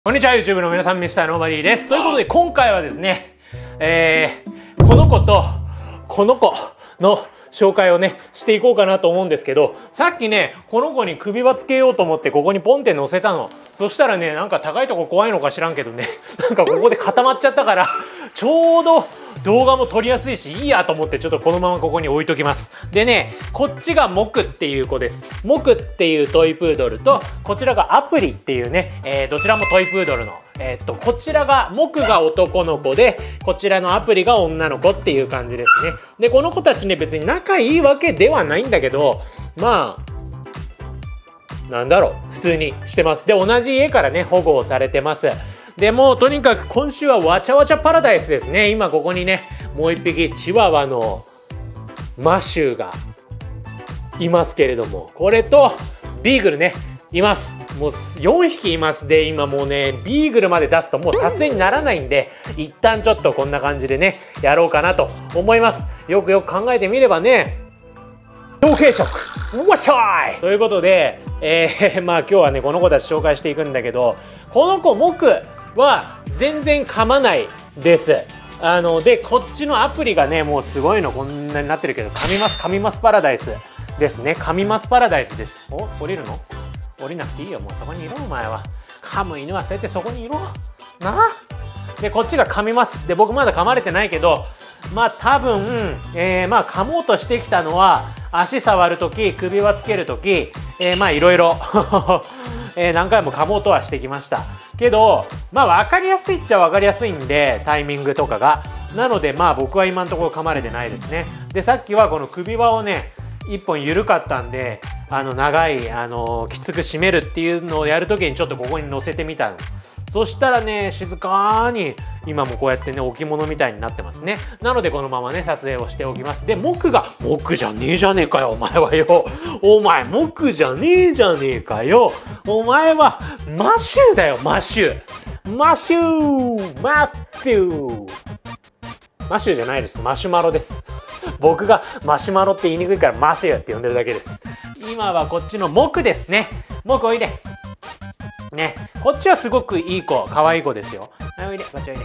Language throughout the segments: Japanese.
こんにちは YouTube の皆さん、Mr. Nobody です。ということで今回はですね、この子とこの子の紹介をねしていこうかなと思うんですけど、さっきねこの子に首輪つけようと思ってここにポンって乗せたの。そしたらね、なんか高いとこ怖いのか知らんけどね、なんかここで固まっちゃったからちょうど動画も撮りやすいしいいやと思ってちょっとこのままここに置いときます。でね、こっちがモクっていう子です。モクっていうトイプードルと、こちらがアプリっていうね、どちらもトイプードルのこちらがモクが男の子で、こちらのアプリが女の子っていう感じですね。でこの子たちね、別に仲いいわけではないんだけど、まあなんだろう、普通にしてます。で同じ家からね保護をされてます。でもとにかく今週はわちゃわちゃパラダイスですね。今ここにねもう一匹チワワのマシューがいますけれども、これとビーグルねいます。もう4匹います。で今もうねビーグルまで出すともう撮影にならないんで、一旦ちょっとこんな感じでねやろうかなと思います。よくよく考えてみればね、同系色わっしゃいということで、まあ今日はねこの子たち紹介していくんだけど、この子モクは全然噛まないです。でこっちのアプリがねもうすごいのこんなになってるけど、噛みますパラダイスですね。噛みますパラダイスです。お、降りるの？降りなくていいよ、もうそこにいろお前は。噛む犬はそうやってそこにいろな。でこっちが噛みます。で僕まだ噛まれてないけど、まあ多分、まあ噛もうとしてきたのは足触るとき、首輪つけるとき、まあいろいろ何回も噛もうとはしてきましたけど、まあ分かりやすいっちゃ分かりやすいんで、タイミングとかが。なのでまあ僕は今のところ噛まれてないですね。でさっきはこの首輪をね1本緩かったんで、長いきつく締めるっていうのをやるときにちょっとここに乗せてみたの。そしたらね静かに今もこうやってね置物みたいになってますね。なのでこのままね撮影をしておきます。でモクじゃねえじゃねえかよお前はよ。お前モクじゃねえじゃねえかよ。お前はマシューだよ、マシュー。マシューマシューマシューじゃないです、マシュマロです。僕がマシュマロって言いにくいからマシューって呼んでるだけです。今はこっちのモクですね。モクおいでね、こっちはすごくいい子、可愛い子ですよ。はい、おいで、こっちおいで。はい、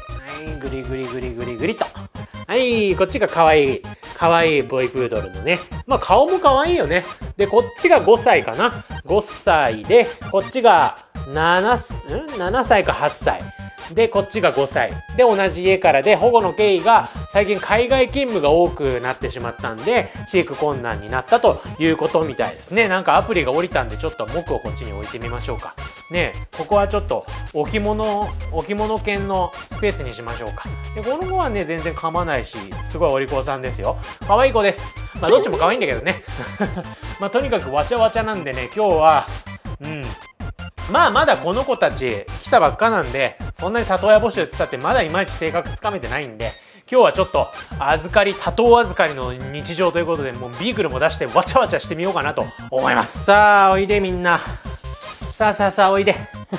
ぐりぐりぐりぐりぐりと。はい、こっちが可愛いボイプードルのね。まあ顔も可愛いよね。で、こっちが5歳かな。5歳で、こっちが7歳か8歳。で、こっちが5歳。で、同じ家からで、保護の経緯が最近海外勤務が多くなってしまったんで、飼育困難になったということみたいですね。なんかアプリが降りたんで、ちょっとモクをこっちに置いてみましょうか。ねえ、ここはちょっと置物犬のスペースにしましょうか。で、この子はね、全然噛まないし、すごいお利口さんですよ。可愛い子です。まあ、どっちも可愛いんだけどね。まあ、とにかくわちゃわちゃなんでね、今日は、まあまだこの子たち来たばっかなんで、そんなに里親募集って言ったってまだいまいち性格つかめてないんで、今日はちょっと多頭預かりの日常ということで、もうビーグルも出してわちゃわちゃしてみようかなと思います。さあおいでみんな。さあおいで。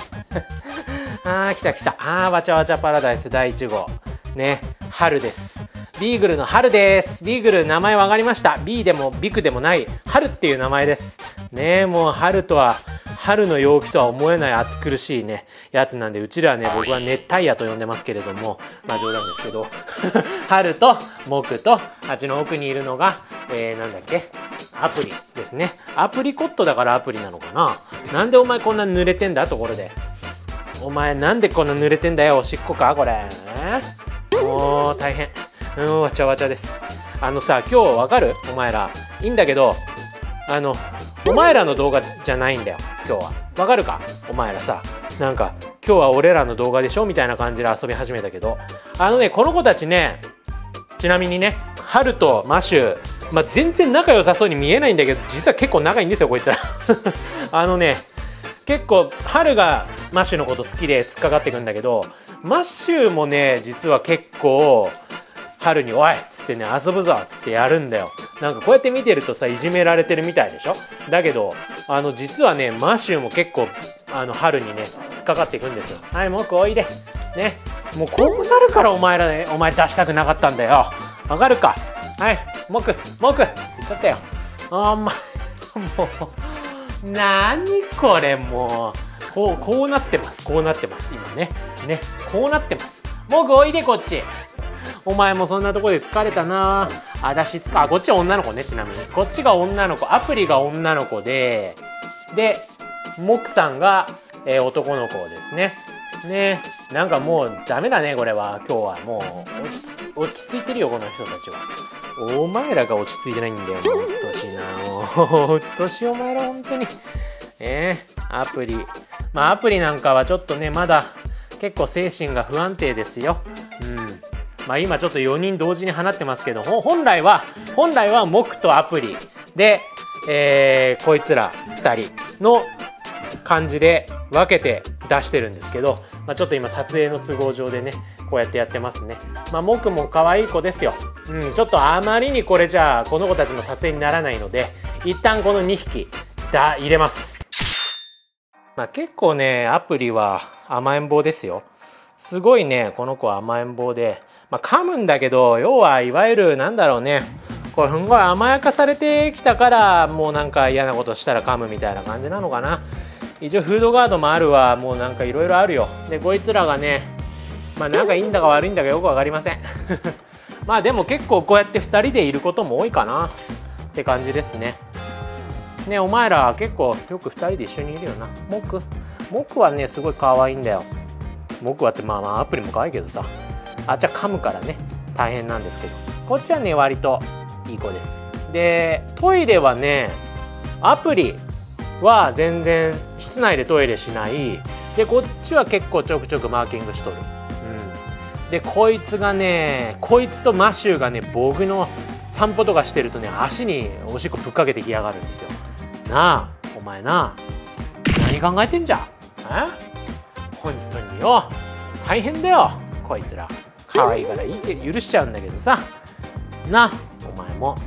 来た。わちゃわちゃパラダイス第1号ね、春です。ビーグルの春です。ビーグル名前分かりました。ビーでもビクでもない春っていう名前ですね。もう春の陽気とは思えない暑苦しいねやつなんで、うちらはね僕は熱帯夜と呼んでますけれども、まあ冗談ですけど春とモクとあっちの奥にいるのが、なんだっけ、アプリですね。アプリコットだからアプリなのかな。なんでお前こんな濡れてんだところで。お前なんでこんな濡れてんだよ、おしっこかこれ。もう大変。わちゃわちゃです。さ、今日わかる？お前らいいんだけど、お前らの動画じゃないんだよ今日は。わかるか？お前らさ、なんか今日は俺らの動画でしょみたいな感じで遊び始めたけど、この子たちね、ちなみにね、春とマシュー、まあ、全然仲良さそうに見えないんだけど、実は結構仲いいんですよこいつら。結構春がマッシュのこと好きで突っかかってくんだけど、マッシュもね実は結構春に「おい!」っつってね「遊ぶぞ!」っつってやるんだよ。なんかこうやって見てるとさ、いじめられてるみたいでしょ。だけど実はねマッシュも結構春にね突っかかっていくんですよ。はい、もうおいでね。もうこうなるからお前らね、お前出したくなかったんだよ。わかるか？はい、モク言っちゃったよ。お前もう何これ、もうこうなってます。こうなってます。今ね。ね。こうなってます。僕おいでこっち。お前もそんなとこで疲れたな。こっちは女の子ね、ちなみに。こっちが女の子。アプリが女の子で、モクさんが、男の子ですね。ね。なんかもうダメだね、これは。今日はもう落ち着いてるよ、この人たちは。お前らが落ち着いてないんだよ。もううっとしいな。もううっとしいお前ら、本当に。アプリ。まあアプリなんかはちょっとね、まだ結構精神が不安定ですよ。まあ今ちょっと4人同時に放ってますけど、本来はモクとアプリで、こいつら2人の感じで分けて出してるんですけど、まあ、ちょっと今撮影の都合上でね、こうやってやってますね。まあモクも可愛い子ですよ。ちょっとあまりにこれじゃあこの子たちの撮影にならないので、一旦この2匹入れます。まあ結構ね、アプリは甘えん坊ですよ。すごいね、この子は甘えん坊で、まあ噛むんだけど、要はいわゆるなんだろうね、これすんごい甘やかされてきたから、もうなんか嫌なことしたら噛むみたいな感じなのかな。一応フードガードもあるわ、もうなんかいろいろあるよ。で、こいつらがね、まあ仲いいんだか悪いんだかよくわかりません。まあでも結構こうやって2人でいることも多いかなって感じですね。ね、お前ら結構よく2人で一緒にいるよな。モクはね、すごい可愛いんだよ。モクはってまあアプリも可愛いけどさ、あっちは噛むからね大変なんですけど、こっちはね割といい子です。でトイレはね、アプリは全然室内でトイレしない。でこっちは結構ちょくちょくマーキングしとる。でこいつとマシューがね、僕の散歩とかしてるとね、足におしっこぶっかけてきやがるんですよ。なあお前な、何考えてんじゃん。本当によ、大変だよこいつら。可愛いからいいけど許しちゃうんだけどさ。な、お前も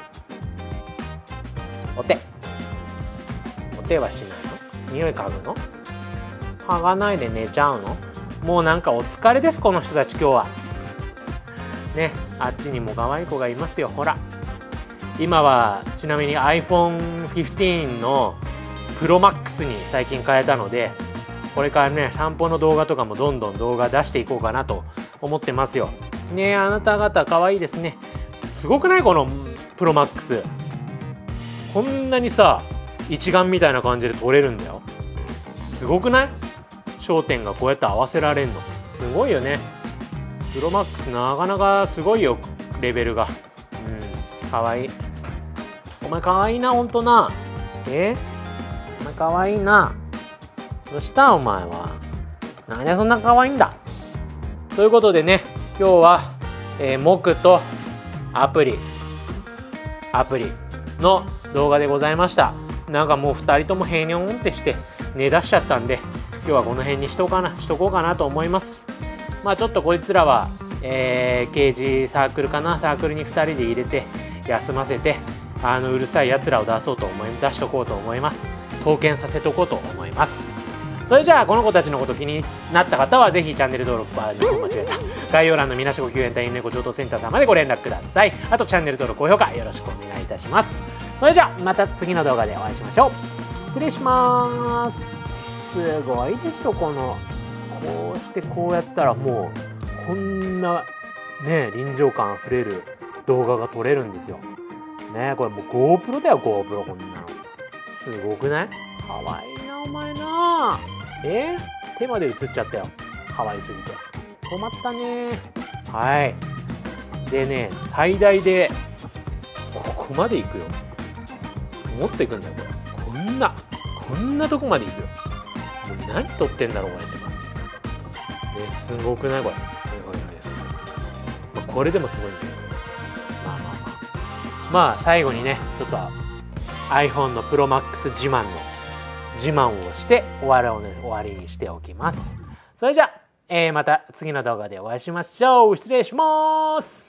お手はしないの？匂い嗅ぐの？嗅がないで寝ちゃうの？もうなんかお疲れです、この人たち今日は。ね、あっちにも可愛い子がいますよ、ほら。今はちなみに iPhone15 の ProMax に最近変えたので、これからね、散歩の動画とかもどんどん動画出していこうかなと思ってますよ。ねえ、あなた方可愛いですね。すごくない？このプロマックス。こんなにさ、一眼みたいな感じで撮れるんだよ。すごくない？焦点がこうやって合わせられんの。すごいよね。プロマックスなかなかすごいよ、レベルが。可愛い。お前可愛いな、ほんとな。お前可愛いな。どうしたお前は。なんでそんな可愛いんだ。ということでね、今日は、モクとアプリの動画でございました。なんかもう2人とも平にってして寝出しちゃったんで、今日はこの辺にしとこうかなと思います。まあちょっとこいつらは、ケージサークルかな、サークルに2人で入れて休ませて、うるさいやつらを出しとこうと思います。刀剣させとこうと思います。それじゃあこの子たちのこと気になった方はぜひチャンネル登録、概要欄のみなしご救援隊猫上等センターさんまでご連絡ください。あとチャンネル登録高評価よろしくお願いいたします。それじゃあまた次の動画でお会いしましょう。失礼します。すごいでしょ、こうしてこうやったらもうこんなね、臨場感あふれる動画が撮れるんですよね。これもう GoPro だよ、 GoPro。 こんなのすごくない？かわいいなお前な。手まで映っちゃったよ、かわいすぎて。止まったね。はい。でね、最大でここまで行くよ。持っていくんだよ、これ。こんなとこまで行くよ。もう何撮ってんだろうこれって感じ。ね、すごくないこれ。これでもすごいんだよ。まあ最後にね、ちょっと iPhone の ProMax 自慢をして終わりにしておきます。それじゃあ、また次の動画でお会いしましょう。失礼します。